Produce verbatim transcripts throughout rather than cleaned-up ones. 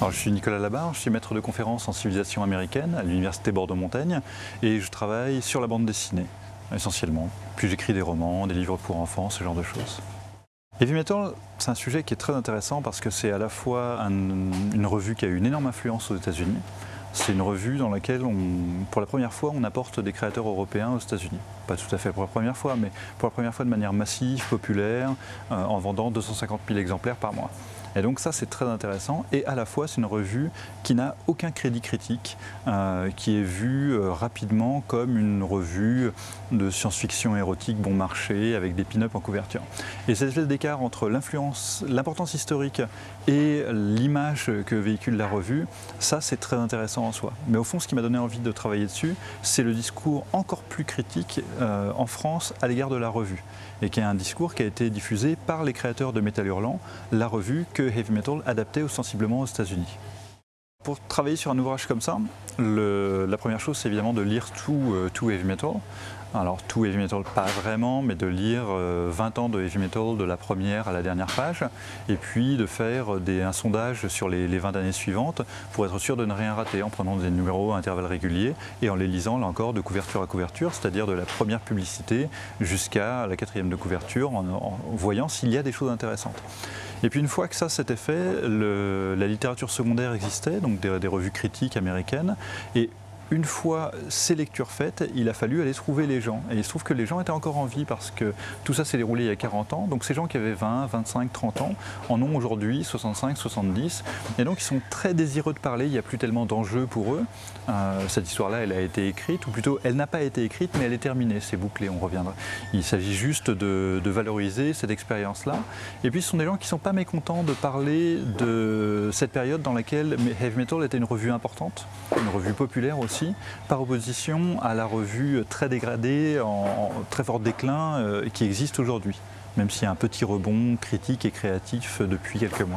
Alors, je suis Nicolas Labarre, je suis maître de conférences en civilisation américaine à l'université Bordeaux-Montaigne et je travaille sur la bande dessinée essentiellement. Puis j'écris des romans, des livres pour enfants, ce genre de choses. Heavy Metal, c'est un sujet qui est très intéressant parce que c'est à la fois un, une revue qui a eu une énorme influence aux États-Unis. C'est une revue dans laquelle, on, pour la première fois, on apporte des créateurs européens aux États-Unis. Pas tout à fait pour la première fois, mais pour la première fois de manière massive, populaire, euh, en vendant deux cent cinquante mille exemplaires par mois. Et donc ça, c'est très intéressant. Et à la fois, c'est une revue qui n'a aucun crédit critique, euh, qui est vue euh, rapidement comme une revue de science-fiction érotique bon marché, avec des pin-up en couverture. Et cette espèce d'écart entre l'influence, l'importance historique et l'image que véhicule la revue, ça, c'est très intéressant en soi. Mais au fond, ce qui m'a donné envie de travailler dessus, c'est le discours encore plus critique euh, en France à l'égard de la revue. Et qui est un discours qui a été diffusé par les créateurs de Métal Hurlant, la revue que Heavy Metal adaptait ostensiblement aux États-Unis. Pour travailler sur un ouvrage comme ça, le, la première chose, c'est évidemment de lire tout, euh, tout Heavy Metal. Alors tout Heavy Metal, pas vraiment, mais de lire euh, vingt ans de Heavy Metal de la première à la dernière page, et puis de faire des, un sondage sur les, les vingt années suivantes pour être sûr de ne rien rater, en prenant des numéros à intervalles réguliers et en les lisant là encore de couverture à couverture, c'est-à-dire de la première publicité jusqu'à la quatrième de couverture, en, en voyant s'il y a des choses intéressantes. Et puis une fois que ça s'était fait, le, la littérature secondaire existait, donc des, des revues critiques américaines, et une fois ces lectures faites, il a fallu aller trouver les gens. Et il se trouve que les gens étaient encore en vie parce que tout ça s'est déroulé il y a quarante ans. Donc ces gens qui avaient vingt, vingt-cinq, trente ans en ont aujourd'hui soixante-cinq, soixante-dix. Et donc ils sont très désireux de parler, il n'y a plus tellement d'enjeux pour eux. Euh, cette histoire-là, elle a été écrite, ou plutôt elle n'a pas été écrite, mais elle est terminée, c'est bouclé, on reviendra. Il s'agit juste de, de valoriser cette expérience-là. Et puis ce sont des gens qui ne sont pas mécontents de parler de cette période dans laquelle Heavy Metal était une revue importante, une revue populaire aussi, par opposition à la revue très dégradée, en, en très fort déclin euh, qui existe aujourd'hui, même s'il y a un petit rebond critique et créatif depuis quelques mois.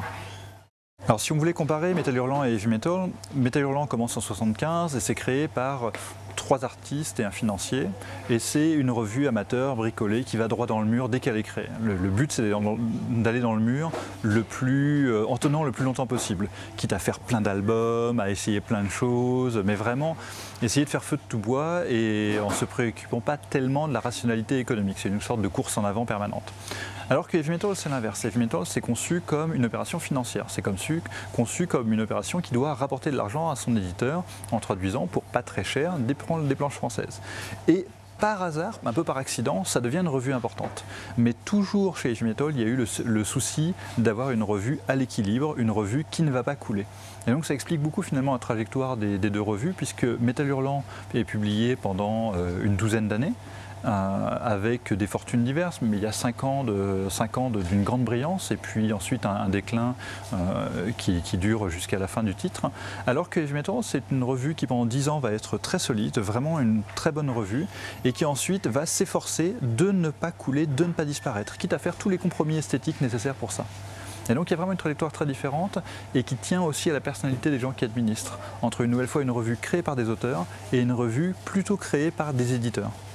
Alors si on voulait comparer Métal Hurlant et Heavy Metal, Métal Hurlant commence en soixante-quinze et c'est créé par trois artistes et un financier, et c'est une revue amateur bricolée qui va droit dans le mur dès qu'elle est créée. Le, le but, c'est d'aller dans le mur le plus, euh, en tenant le plus longtemps possible, quitte à faire plein d'albums, à essayer plein de choses, mais vraiment essayer de faire feu de tout bois et en ne se préoccupant pas tellement de la rationalité économique. C'est une sorte de course en avant permanente. Alors que Heavy Metal, c'est l'inverse. Heavy Metal, c'est conçu comme une opération financière. C'est conçu, conçu comme une opération qui doit rapporter de l'argent à son éditeur en traduisant pour pas très cher des, des planches françaises. Et par hasard, un peu par accident, ça devient une revue importante. Mais toujours chez Heavy Metal, il y a eu le, le souci d'avoir une revue à l'équilibre, une revue qui ne va pas couler. Et donc ça explique beaucoup finalement la trajectoire des, des deux revues, puisque Métal Hurlant est publié pendant euh, une douzaine d'années, Euh, avec des fortunes diverses, mais il y a cinq ans d'une grande brillance et puis ensuite un, un déclin euh, qui, qui dure jusqu'à la fin du titre. Alors que Heavy Metal, c'est une revue qui pendant dix ans va être très solide, vraiment une très bonne revue, et qui ensuite va s'efforcer de ne pas couler, de ne pas disparaître, quitte à faire tous les compromis esthétiques nécessaires pour ça. Et donc il y a vraiment une trajectoire très différente et qui tient aussi à la personnalité des gens qui administrent, entre une nouvelle fois une revue créée par des auteurs et une revue plutôt créée par des éditeurs.